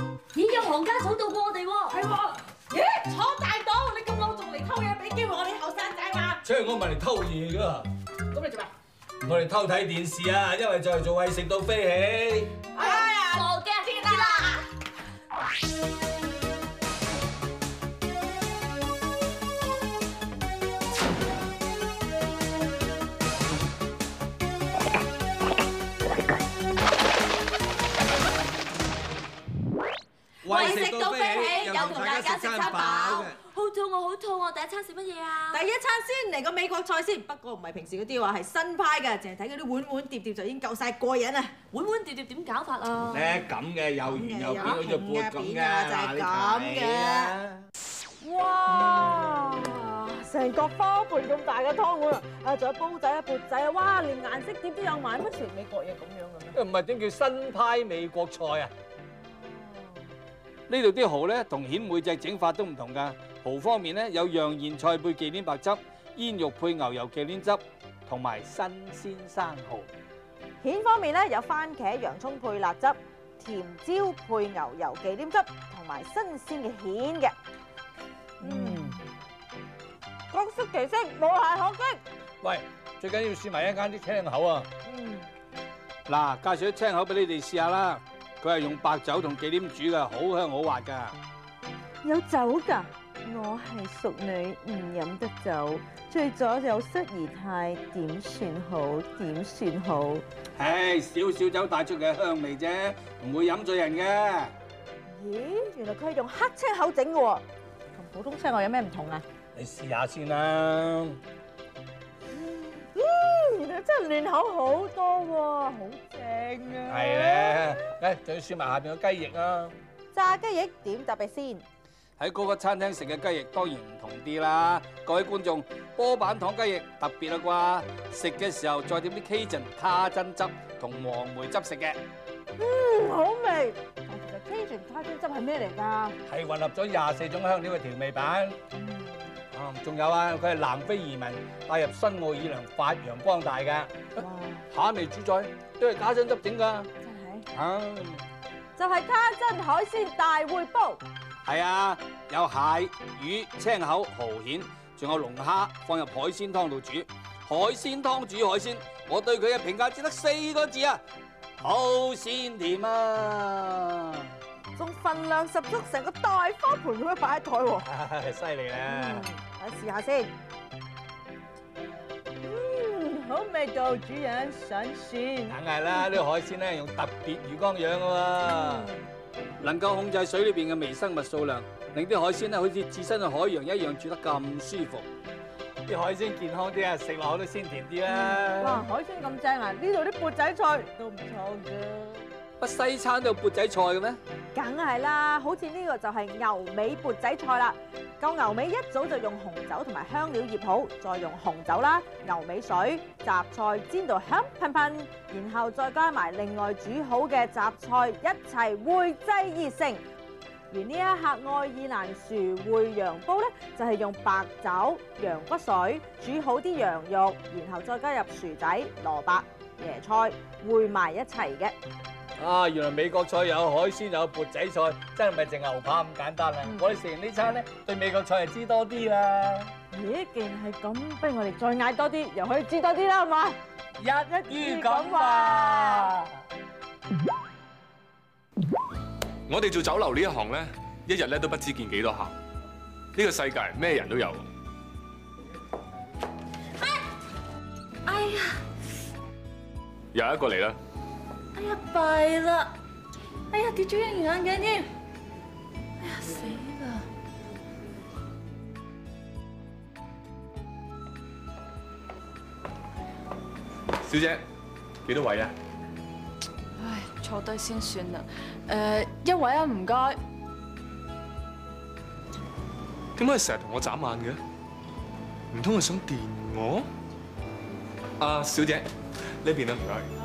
咦，有行家早到過我哋喎。 係喎，咦，坐大檔，你咁老仲嚟偷嘢，俾機會我哋後生仔嘛？ 即係我唔係嚟偷嘢噶， 咁你做咩？ 我哋偷睇電視啊，因為就嚟做餵食到飛起。 哎呀， 傻嘅， 知啦。 餵食到飛起，有同大家食餐飽。好肚餓，好肚餓，第一餐食乜嘢啊？ 第一餐先嚟個美國菜先，不過唔係平時嗰啲喎，係新派嘅，淨係睇嗰啲碗碗碟碟就已經夠晒過癮啦。 碗碗碟碟點搞法啊？ 咧咁嘅又圓又扁，好似缽咁嘅， 就係咁嘅。 哇！成個花盆咁大嘅湯碗啊，仲有煲仔啊、缽仔啊，哇！連顏色碟都有埋，乜全美國嘢咁樣嘅咩？ 唔係點叫新派美國菜啊？ 呢度啲蠔咧同蜆每隻整法都唔同㗎。蠔方面咧有釀現菜配忌廉白汁，煙肉配牛油忌廉汁，同埋新鮮生蠔。 蜆方面咧有番茄、洋葱配辣汁，甜椒配牛油忌廉汁，同埋新鮮嘅蜆嘅。各色其色，無懈可擊。 喂，最緊要試埋一間啲青口啊！ 嗱，介紹啲青口俾你哋試下啦。佢係用白酒同忌廉煮嘅，好香好滑㗎。 有酒㗎？我係淑女，唔飲得酒，醉咗有失儀態，點算好？點算好？ 唉，少少酒帶出嘅香味啫，唔會飲醉人嘅。 咦，原來佢係用黑青口整嘅喎，同普通青口有咩唔同啊？ 你試下先啦。 原來真係嫩口好多喎，好正啊！ 係咧，誒，仲要試埋下邊個雞翼啊！ 炸雞翼點特別先？ 喺嗰個餐廳食嘅雞翼當然唔同啲啦。各位觀眾，波板糖雞翼特別啦啩，食嘅時候再點啲 Cajun 卡珍汁同黃梅汁食嘅。 好味！但其實 Cajun 卡珍汁係咩嚟㗎？ 係混合咗24種香料嘅調味版。仲有啊，佢係南非移民帶入新奧爾良發揚光大㗎。夏味主菜都係卡珍汁整㗎。 真係。 啊， 就係卡珍海鮮大燴煲。 係啊，有蟹、魚、青口、蠔蜆，仲有龍蝦放入海鮮湯度煮。海鮮湯煮海鮮，我對佢嘅評價只得4個字啊，好鮮甜啊！ 仲份量十足，成個大花盆咁樣擺喺台喎。 犀利啦！ 我試下先。好味道，主人新鮮。 梗係啦，呢個海鮮咧用特別魚缸養㗎喎。 能夠控制水裏邊嘅微生物數量，令啲海鮮咧好似置身喺海洋一樣住得咁舒服。 啲海鮮健康啲啊，食落口都鮮甜啲啦。 哇，海鮮咁正啊！呢度啲缽仔菜都唔錯㗎。 乜西餐都有缽仔菜嘅咩？ 梗係啦，好似呢個就係牛尾缽仔菜啦。嚿牛尾一早就用紅酒同埋香料醃好，再用紅酒啦、牛尾水、雜菜煎到香噴噴，然後再加埋另外煮好嘅雜菜一齊燴製而成。而呢一客愛爾蘭薯燴羊煲咧，就係用白酒、羊骨水煮好啲羊肉，然後再加入薯仔、蘿蔔、椰菜燴埋一齊嘅。 啊，原來美國菜有海鮮，有缽仔菜，真係唔係淨牛扒咁簡單啊！我哋食完呢餐咧，對美國菜係知多啲啦。 咦，既然係咁，不如我哋再嗌多啲，又可以知多啲啦，係嘛？ 一於咁話。 我哋做酒樓呢一行咧，一日咧都不知見幾多客。呢個世界咩人都有。 哎呀， 又一個嚟啦。 哎呀，弊啦！哎呀，跌咗一眼鏡添！哎呀，死啦！ 小姐，幾多位啊？ 唉，坐低先算啦。一位啊，唔該。 點解你成日同我眨眼嘅？唔通係想電我？啊，小姐，呢邊啊，唔該。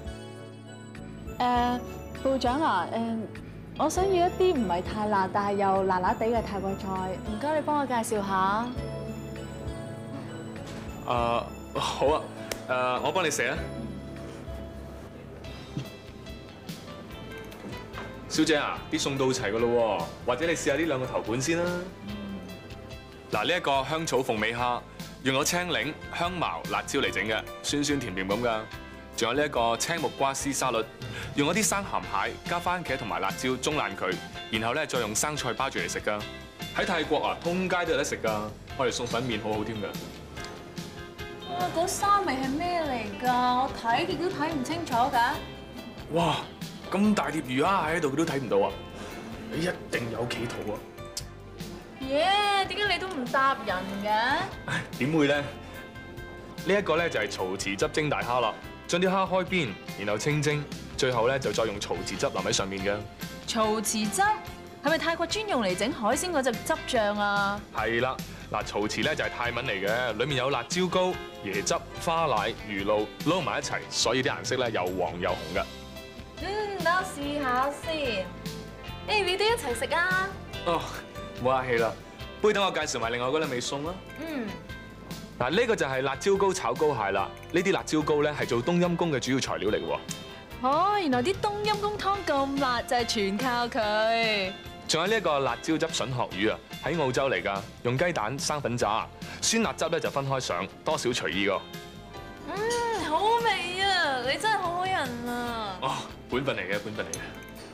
部長啊，我想要一啲唔係太辣，但係又辣辣地嘅泰國菜，唔該你幫我介紹下。 好啊，我幫你寫啊。 小姐啊，啲餸到齊噶咯，或者你試下呢兩個頭盤先啦。嗱，呢一個香草鳳尾蝦，用咗青檸、香茅、辣椒嚟整嘅，酸酸甜甜咁噶。仲有呢一個青木瓜絲沙律，用咗啲生鹹蟹加番茄同埋辣椒中爛佢，然後咧再用生菜包住嚟食噶。喺泰國啊，通街都有得食噶，我哋送粉麵好好添噶。 哇！嗰三味係咩嚟㗎？我睇極都睇唔清楚㗎。 哇！咁大碟魚蝦喺度，佢都睇唔到啊！你一定有企圖啊！ 耶！點解你都唔答人嘅？ 點會咧？呢一個咧就係曹瓷汁蒸大蝦啦，將啲蝦開邊，然後清蒸，最後咧就再用曹瓷汁淋喺上面嘅。 曹瓷汁係咪泰國專用嚟整海鮮嗰隻汁醬啊？ 係啦，嗱，曹瓷咧就係泰文嚟嘅，裡面有辣椒膏、椰汁、花奶、魚露撈埋一齊，所以啲顏色咧又黃又紅㗎。 等我試下先。誒，你哋一齊食啊！ 哦，冇客氣啦，不如等我介紹埋另外嗰兩味餸啦。嗱，呢個就係辣椒膏炒膏蟹啦。呢啲辣椒膏咧係做冬陰功嘅主要材料嚟嘅喎。 哦，原來啲冬陰功湯咁辣，就係全靠佢。 仲有呢一個辣椒汁筍殼魚啊，喺澳洲嚟㗎，用雞蛋生粉炸，酸辣汁咧就分開上，多少隨意㗎。 好味啊！你真係好好人啊！ 哦，本分嚟嘅，本分嚟嘅。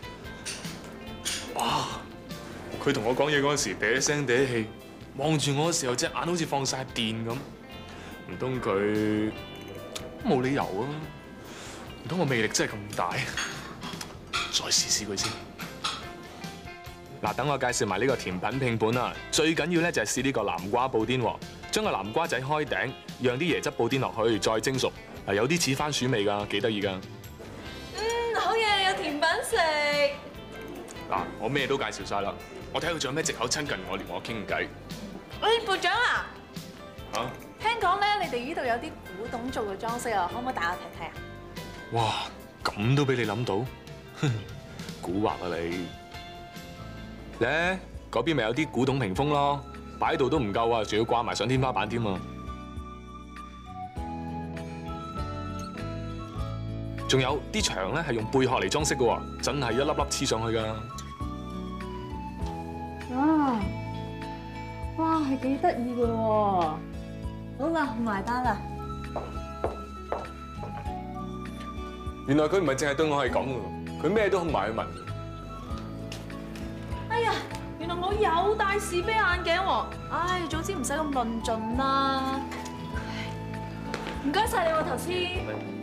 哇！佢同我講嘢嗰陣時，嗲聲嗲氣，望住我嘅時候，隻眼好似放晒電咁。唔通佢冇理由啊？唔通我魅力真係咁大？再試試佢先。嗱，等我介紹埋呢個甜品拼盤啊！最緊要咧就係試呢個南瓜布甸喎，將個南瓜仔開頂，讓啲椰汁布甸落去，再蒸熟。嗱，有啲似番薯味㗎，幾得意㗎。 好嘢，有甜品食。 嗱，我咩都介紹晒啦，我睇佢仲有咩藉口親近我，連我傾偈。 喂，部長啊！ 嚇！ 聽講咧，你哋呢度有啲古董做嘅裝飾啊，可唔可以帶我睇睇啊？ 哇！咁都俾你諗到，蠱惑啊你！咧嗰邊咪有啲古董屏風咯，擺喺度都唔夠啊，仲要掛埋上天花板添啊！仲有啲牆咧係用貝殼嚟裝飾嘅喎，真係一粒粒黐上去㗎。 哇，係幾得意嘅喎！好啦，埋單啦。 原來佢唔係淨係對我係咁嘅，佢咩都控埋去問。 哎呀，原來我有戴士啤眼鏡喎！唉，早知唔使咁論盡啦。唔該晒你喎，頭先。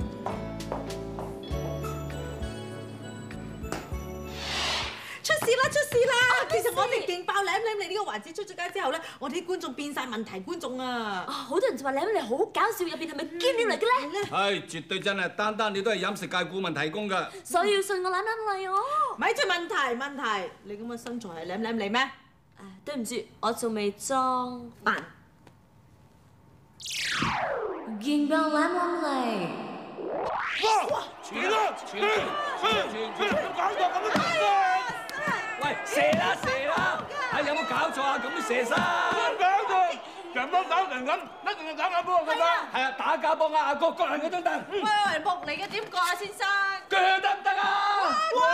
出事啦！出事啦！其實我哋勁爆舐舐你呢個環節出咗街之後咧，我哋啲觀眾變晒問題觀眾啊！ 好多人就話舐舐你好搞笑，入邊係咪堅料嚟嘅咧？ 係絕對真係，單單你都係飲食界顧問提供㗎。 所以要信我舐舐你哦。 咪住問題，你咁嘅身材係舐舐你咩？ 對唔住，我仲未裝扮。勁爆舐舐你！ 哇！全都搞到咁樣！喂，射啦！有冇搞錯啊？咁都射晒！搞錯，人幫搞成咁，一定要打假波㗎嘛！係啊，打假波啊！各人嗰張凳。 喂，木嚟嘅點割啊，先生？ 腳得唔得啊？哇！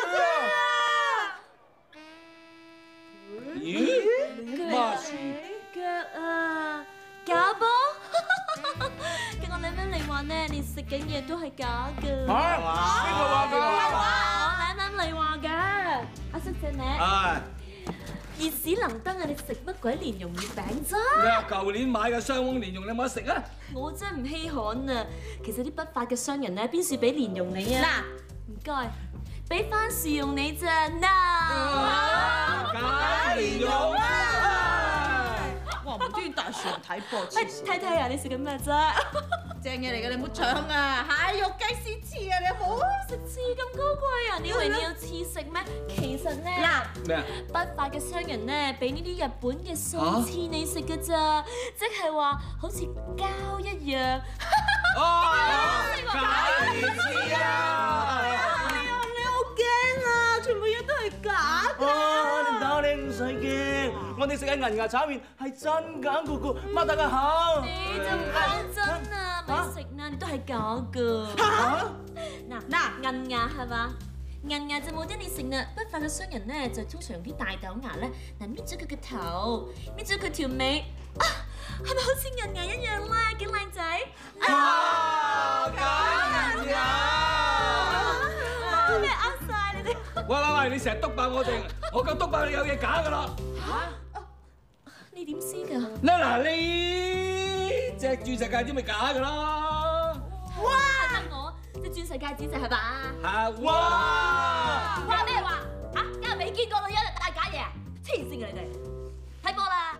咦？乜事？ 腳啊！假波？跟我舐舐你話呢，你食緊嘢都係假㗎。 嚇？邊個話㗎？ 我舐舐你話㗎。阿叔謝你。 係。 熱屎能登啊！你食乜鬼蓮蓉月餅啫？ 你話舊年買嘅雙黃蓮蓉，你有冇得食啊？ 我真係唔稀罕啊！其實啲不法嘅商人咧，邊處俾蓮蓉你啊？嗱，唔該，俾番薯蓉你咋嗱？ 假蓮蓉啊！ 哇，唔中意大船睇波， 喂，睇睇啊！你食緊咩啫？ 正嘢嚟嘅，你唔好搶啊！蟹肉雞絲翅啊，你有冇？ 食翅咁高貴啊！你以為你有翅食咩？其實咧， 咩啊？ 不法嘅商人咧，俾呢啲日本嘅素翅你食㗎咋，即係話好似膠一樣。 哦，假蓮翅啊！ 你好驚啊！全部嘢都係假㗎。 你唔使驚，我哋食緊銀牙炒麵係真㗎，姑姑擘大個口。 你就唔講真啊，咪食啦，你都係假㗎。嗱，銀牙係嘛？ 銀牙就冇得你食啦，不法嘅商人咧就通常用啲大豆牙咧，嗱搣咗佢嘅頭，搣咗佢條尾，啊，係咪好似銀牙一樣咧？幾靚仔！ 哇！假銀牙！ 咩呃晒你哋？ 喂！你成日督爆我哋，我夠督爆你有嘢假噶啦！ 嚇？你點知㗎？ 嗱，呢隻鑽石戒指咪假噶啦！ 哇！得我隻鑽石戒指就係吧？ 嚇！哇！ 話咩話？啊，梗係未見過女人戴假嘢啊！黐線嘅你哋，睇波啦！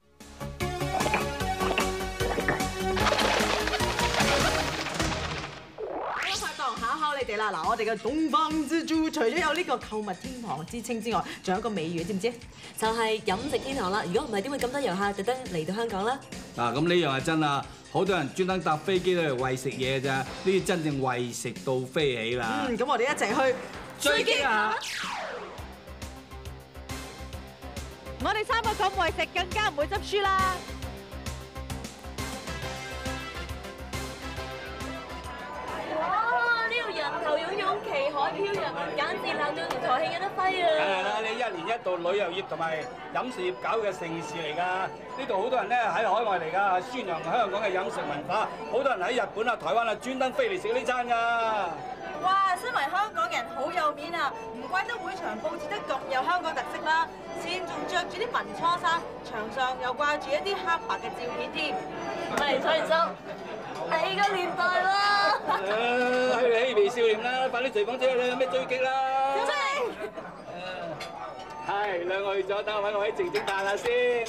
考你哋啦！嗱，我哋嘅東方之珠除咗有呢個購物天堂之稱之外，仲有一個美譽，知唔知？ 就係飲食天堂啦！如果唔係，點會咁多遊客特登嚟到香港啦？ 嗱，咁呢樣係真啦，好多人專登搭飛機嚟餵食嘢咋，呢啲真正餵食到飛起啦！ 咁我哋一齊去追擊下！ 我哋3個咁為食，更加唔會執輸啦！ 人頭湧湧，旗海飄揚，簡直鬧到條台慶有得揮啊！ 係啦，你一年一度旅遊業同埋飲食業搞嘅盛事嚟㗎。呢度好多人咧喺海外嚟㗎，宣揚香港嘅飲食文化。好多人喺日本啊、台灣啊專登飛嚟食呢餐㗎。 哇！身為香港人好有面啊，唔怪得會場佈置得咁有香港特色啦。先仲着住啲民初衫，牆上又掛住一啲黑白嘅照片添。 喂，楚元叔，你個年代啦！ 嬉皮少年啦，快啲隨風車啦，有咩追擊啦？係兩個去咗，等我揾個位靜靜彈下先。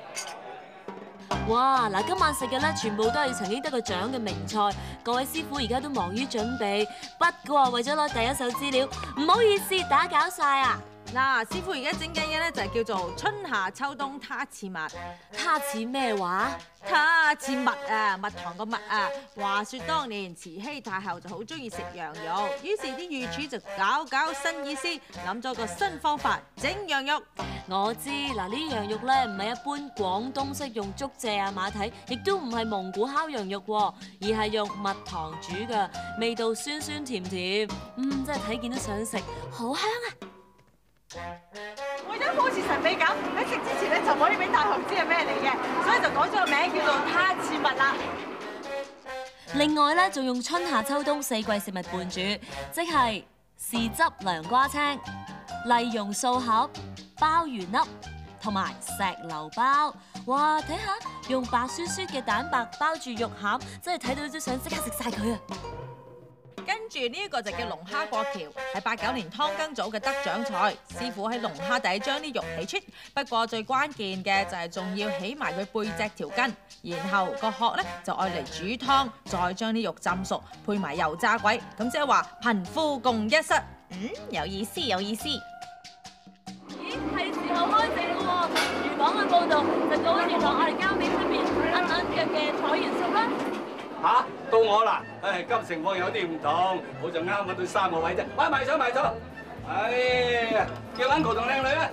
哇！嗱，今晚食嘅咧，全部都係曾經得過獎嘅名菜。各位師傅而家都忙於準備，不過為咗攞第一手資料，唔好意思打攪晒啊！ 嗱，師傅而家整緊嘅咧就係叫做春夏秋冬他似蜜。 他似咩話？ 他似蜜啊，蜜糖個蜜啊。話說當年慈禧太后就好中意食羊肉，於是啲御廚就搞新意思，諗咗個新方法整羊肉。 我知嗱，呢羊肉咧唔係一般廣東式用竹蔗啊馬蹄，亦都唔係蒙古烤羊肉喎，而係用蜜糖煮㗎，味道酸酸甜甜，真係睇見都想食，好香啊！ 為咗保持神秘感，喺食之前咧就唔可以俾大雄知係咩嚟嘅，所以就改咗個名叫做他似蜜啦。 另外咧，仲用春夏秋冬4季食物伴煮，即係豉汁涼瓜青、麗蓉素盒、鮑魚粒同埋石榴包。哇！睇下用白雪雪嘅蛋白包住肉餡，真係睇到都想即刻食晒佢啊！ 跟住呢一個就叫龍蝦過橋，係89年湯羹組嘅得獎菜。師傅喺龍蝦底將啲肉起出，不過最關鍵嘅就係仲要起埋佢背脊條筋，然後個殼咧就愛嚟煮湯，再將啲肉浸熟，配埋油炸鬼，咁即係話貧富共一室。有意思有意思。 咦，係時候開正喎！廚房嘅報道就告一段落，我哋交俾出邊硬腳嘅楚元叔啦。 嚇，到我啦！唉，今情況有啲唔同，好就啱揾到3個位啫。喂，埋咗！哎呀，叫 Uncle 同靚女啦。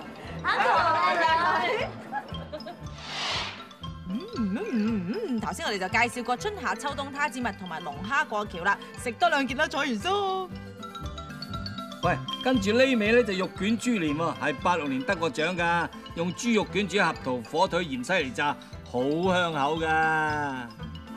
頭先我哋就介紹過春夏秋冬他似蜜同埋龍蝦過橋啦，食多2件啦，楚元叔。 喂，跟住呢味咧就肉卷豬年喎，係86年得過獎㗎，用豬肉卷煮合桃、火腿、芫茜嚟炸，好香口㗎。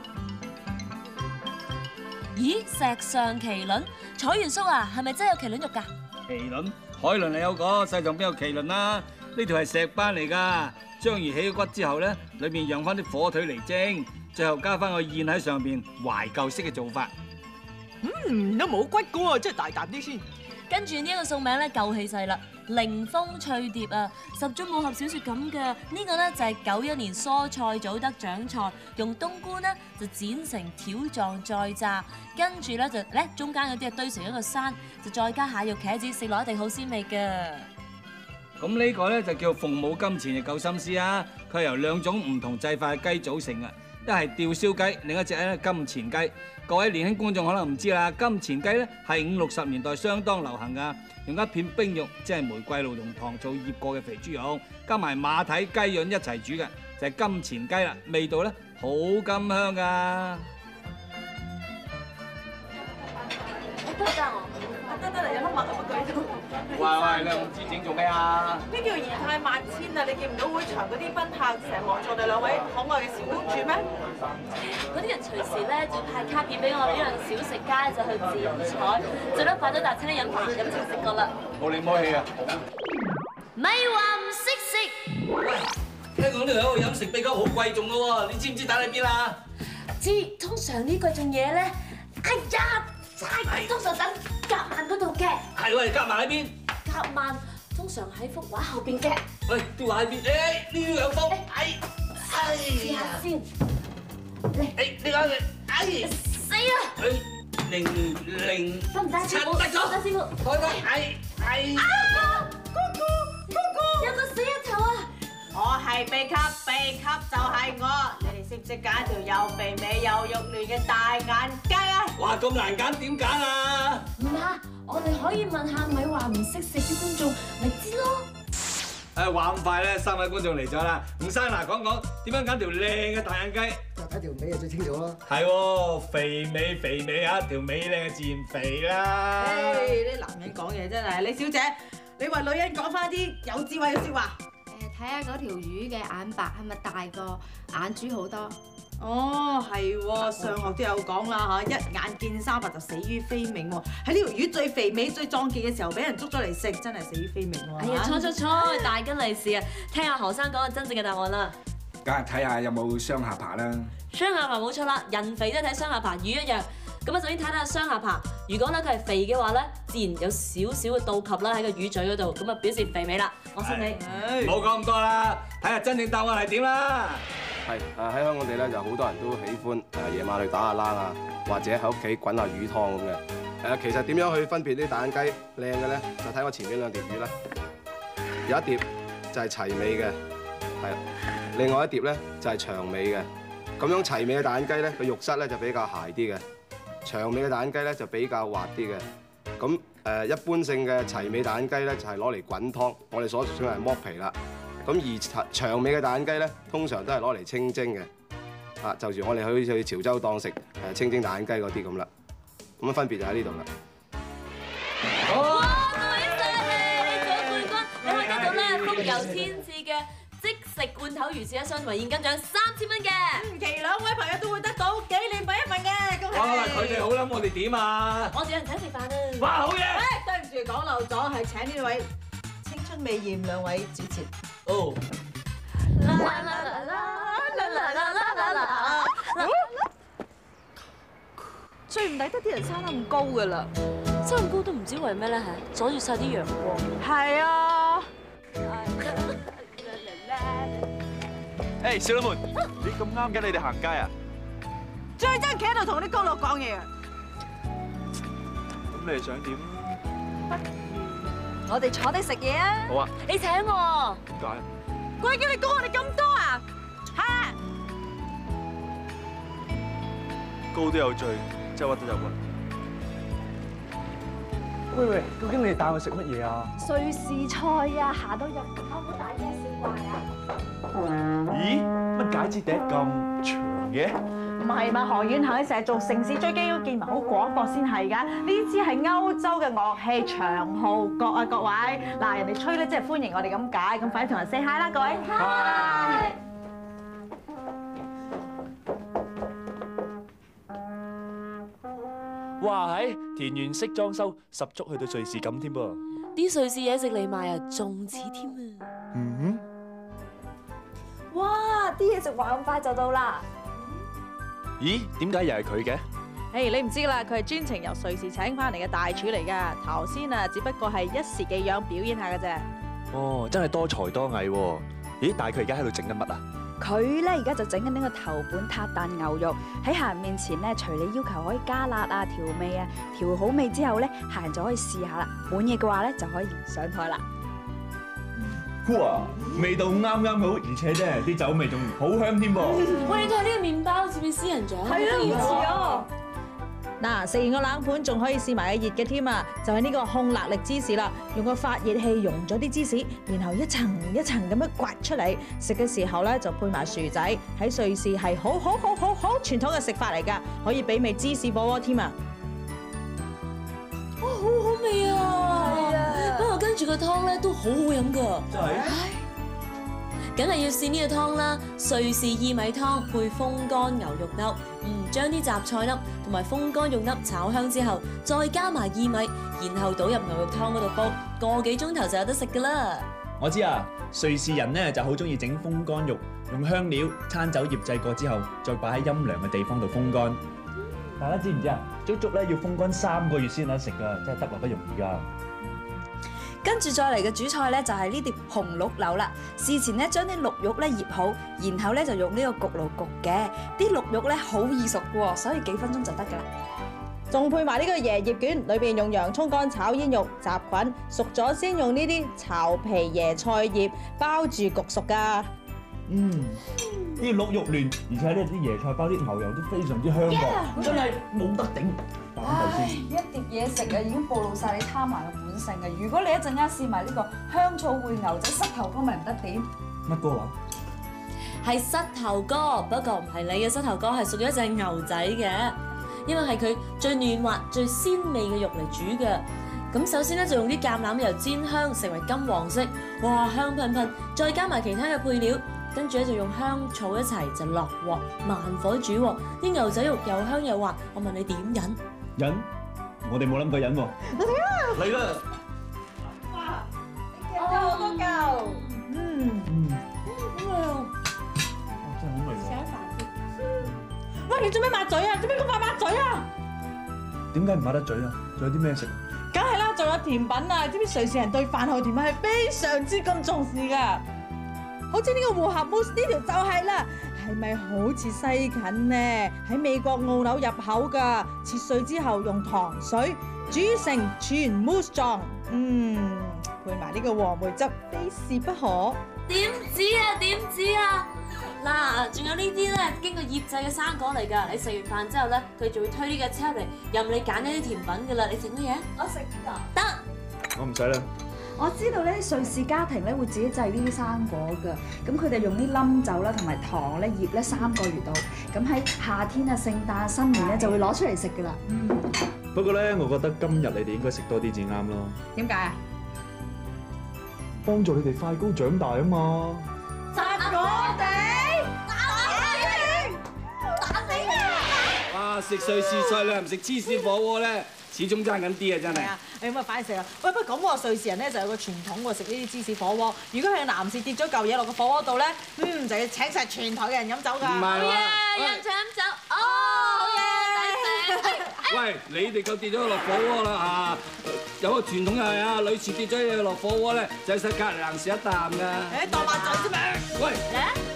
咦，石上麒麟，楚元叔啊，係咪真係有麒麟肉㗎？ 麒麟，海麟係有個，世上邊有麒麟啦？呢條係石斑嚟㗎，章魚起咗骨之後咧，裏面釀翻啲火腿嚟蒸，最後加翻個燕喺上邊，懷舊式嘅做法。 都冇骨㗎喎，真係大啖啲先。 跟住呢一個餸名咧夠氣勢啦，凌風脆碟啊，十足武俠小説咁嘅。呢個咧就係91年蔬菜組得獎菜，用冬菇咧就剪成條狀再炸，跟住咧就中間嗰啲啊堆成一個山，就再加蟹肉茄子，食落一定好鮮味㗎。 咁呢個咧就叫鳳舞金錢嘅夠心思啊！佢係由2種唔同製法嘅雞組成嘅，一係吊燒雞，另一隻咧金錢雞。各位年輕觀眾可能唔知啦，金錢雞咧係50、60年代相當流行噶，用一片冰肉，即係玫瑰露同糖醋醃過嘅肥豬肉，加埋馬蹄雞潤一齊煮嘅，就係金錢雞啦。味道咧好甘香噶。 得啦，有粒墨啊，不過喺度。 喂，你咁自整做咩啊？ 呢叫儀態萬千啊！你見唔到會場嗰啲賓客成日望住我哋兩位可愛嘅小公主咩？ 嗰啲人隨時咧就派卡片俾我哋呢樣小食街就去剪彩，最多快咗搭車飲飯飲清食個啦。 冇你摸氣啊！ 咪話唔識食。 喂，聽講呢度有個飲食秘笈好貴重嘅喎，你知唔知打喺邊啊？ 知，通常呢貴重嘢咧，哎呀，通常等夾萬嗰度嘅。 係喂，夾萬喺邊？ 夾萬通常喺幅畫後邊嘅。 喂，啲畫喺邊？呢兩幅， 試下先。 呢個死啦！ 零得唔得？師傅，得師傅。有個死一頭啊！ 我係秘笈，秘笈就係我。你哋識唔識揀條又肥美又肉嫩嘅大眼雞啊？ 哇，咁難揀點揀啊？ 唔怕，我哋可以問下咪話唔識食啲觀眾，咪知咯。 話咁快咧，3位觀眾嚟咗啦。吳生嗱，講講點樣揀條靚嘅大眼雞？ 睇條尾就最清楚啦。 係喎，肥美啊，條尾靚嘅自然肥啦。 啲男人講嘢真係，李小姐，你為女人講翻啲有智慧嘅説話。 睇下嗰條魚嘅眼白係咪大過眼珠好多？ 哦，係喎，上學都有講啦嚇，一眼見三白就死於非命喎。喺呢條魚最肥美、最壯健嘅時候，俾人捉咗嚟食，真係死於非命喎。 哎呀，錯，大吉利是啊！聽下何生講個真正嘅答案啦。 梗係睇下有冇雙下巴啦。 雙下巴冇錯啦，人肥都睇雙下巴，魚一樣。咁啊，首先睇下雙下巴，如果咧佢係肥嘅話咧，自然有少少嘅倒及啦喺個魚嘴嗰度，咁啊表示肥美啦。我信你。 唔好講咁多啦，睇下真正答案係點啦。 係喺香港地咧，就好多人都喜歡夜晚去打下冷啊，或者喺屋企滾下魚湯咁嘅。其實點樣去分別啲大眼雞靚嘅咧？就睇我前面兩碟魚啦。有一碟就係齊尾嘅，係啦。另外一碟咧就係長尾嘅。咁樣齊尾嘅大眼雞咧，個肉質咧就比較鞋啲嘅。長尾嘅大眼雞咧就比較滑啲嘅。咁一般性嘅齊尾大眼雞咧就係攞嚟滾湯，我哋所稱係剝皮啦。咁而長尾嘅大眼雞咧，通常都係攞嚟清蒸嘅。就住我哋去潮州檔食清蒸大眼雞嗰啲咁啦。咁樣分別就喺呢度啦。 哇！恭喜晒你，獎冠軍！你可以得到咧福佑天賜嘅即食罐頭魚翅一箱同埋現金獎3000蚊嘅。 其2位朋友都會得到紀念品1份嘅，恭喜！ 哇！佢哋好啦，我哋點啊？ 我哋有人請食飯啊！ 哇！好嘢！ 對唔住講漏咗，係請呢位青春美豔2位主持。 哦。 最唔抵得啲人生得咁高噶啦， 生咁高都唔知為咩咧嚇，阻住晒啲陽光。 係啊。 誒，少女們，你咁啱嘅，你哋行街啊？ 最憎企喺度同啲高佬講嘢啊！ 咁你哋想點？ 我哋坐低食嘢啊！ 好啊。 你請我。 點解？ 鬼叫你高我哋咁多啊！嚇！ 高都有罪，周屈都有屈。 喂，究竟你哋帶我食乜嘢啊？ 瑞士菜啊，下到入口好大嘅小怪啊！ 咦？乜戒指笛咁長嘅？ 唔係嘛，何遠行成日做城市追擊都見聞好廣博先係㗎。呢支係歐洲嘅樂器長號角啊，各位。嗱，人哋吹咧即係歡迎我哋咁解，咁快啲同人 say hi 啦，各位。Hi！ 哇！喺田園式裝修，十足去到瑞士咁添噃。 啲瑞士嘢食嚟賣啊，仲似添啊！ 嗯。 哇！啲嘢食話咁快就到啦。 咦？點解又係佢嘅？ 你唔知啦，佢係專程由瑞士請翻嚟嘅大廚嚟㗎。頭先啊，只不過係一時技癢表演下㗎啫。 哦，真係多才多藝喎！咦？但係佢而家喺度整緊乜啊？ 佢咧而家就整緊呢個頭盤撻蛋牛肉，喺客人面前咧，隨你要求可以加辣啊、調味啊，調好味之後咧，客人就可以試下啦。滿意嘅話咧，就可以上台啦。 哇！味道啱啱好，而且咧啲酒味仲好香添噃。 喂，你睇下呢個麵包似唔似私人獎？ 係啊，唔似啊！嗱，食完個冷盤仲可以試埋個熱嘅添啊！就係呢個控辣力芝士啦，用個發熱器溶咗啲芝士，然後一層一層咁樣刮出嚟。食嘅時候咧就配埋薯仔，喺瑞士係好傳統嘅食法嚟㗎，可以媲美芝士火鍋添啊！ 哇，好好味啊！係啊，不過個湯咧都好好飲㗎。 真係？ 梗係要試呢個湯啦！瑞士薏米湯配風乾牛肉粒，將啲雜菜粒同埋風乾肉粒炒香之後，再加埋薏米，然後倒入牛肉湯嗰度煲，個幾鐘頭就有得食㗎啦！ 我知啊，瑞士人咧就好中意整風乾肉，用香料、餐酒醃製過之後，再擺喺陰涼嘅地方度風乾。大家知唔知啊？足足咧要風乾3個月先有得食㗎，真係得來不容易㗎。 跟住再嚟嘅主菜咧就係呢碟紅鹿柳啦。事前咧將啲鹿肉咧醃好，然後咧就用呢個焗爐焗嘅。啲鹿肉咧好易熟嘅喎，所以幾分鐘就得㗎啦。 仲配埋呢個椰葉卷，裏邊用洋葱乾炒煙肉雜菌，熟咗先用呢啲巢皮椰菜葉包住焗熟㗎。 啲鹿肉嫩，而且呢啲椰菜包啲牛油都非常之香喎，真係冇得頂。 一碟嘢食啊，已經暴露晒你貪婪嘅本性嘅。如果你一陣間試埋呢個香草燴牛仔膝頭哥，咪唔得點？ 乜歌話？ 係膝頭哥，不過唔係你嘅膝頭哥，係屬於一隻牛仔嘅，因為係佢最嫩滑、最鮮味嘅肉嚟煮嘅。咁首先咧就用啲橄欖油煎香，成為金黃色，哇香噴噴，再加埋其他嘅配料。跟住咧就用香草一齊就落鑊，慢火煮喎。啲牛仔肉又香又滑，我問你點忍？ 忍？我哋冇諗過忍喎。嚟啦！ 哇！你夾咗好多嚿。 真係好味喎。 喂，你做咩抹嘴啊？做咩咁快抹嘴啊？ 點解唔抹得嘴啊？仲有啲咩食？ 梗係啦，仲有甜品啊！知唔知瑞士人對飯後甜品係非常之咁重視㗎？好似呢個和合 mousse 呢條就係啦，係咪好似西芹呢？喺美國澳紐入口㗎，切碎之後用糖水煮成全 mousse 狀，配埋呢個黃梅汁，非試不可。 點止啊？點止啊？嗱，仲有呢啲咧，經過醃製嘅生果嚟㗎。你食完飯之後咧，佢就會推呢架車嚟，任你揀一啲甜品㗎啦。你食乜嘢？我食得。 我唔使啦。 我知道咧，瑞士家庭咧會自己製呢啲生果㗎，咁佢哋用啲冧酒啦同埋糖咧醃咧3個月度，咁喺夏天啊、聖誕、新年咧就會攞出嚟食㗎啦。 不過咧，我覺得今日你哋應該食多啲至啱咯。 點解啊？ 幫助你哋快高長大啊嘛！ 殺我哋！ 打死你！哇！食瑞士菜你唔食芝士火鍋咧，始終爭緊啲啊！真係。 你咁啊，快啲食啦！喂，不過咁喎，瑞士人咧就有個傳統喎，食呢啲芝士火鍋。如果係男士跌咗嚿嘢落個火鍋度咧，就要請晒全台嘅人飲酒㗎。 唔係喎， 有人請飲酒，好嘢，抵死！ 喂，你哋夠跌咗落火鍋啦嚇！有個傳統又係啊，女士跌咗嘢落火鍋咧，就係食隔離男士一啖㗎。 當抹嘴啫嘛！ 喂！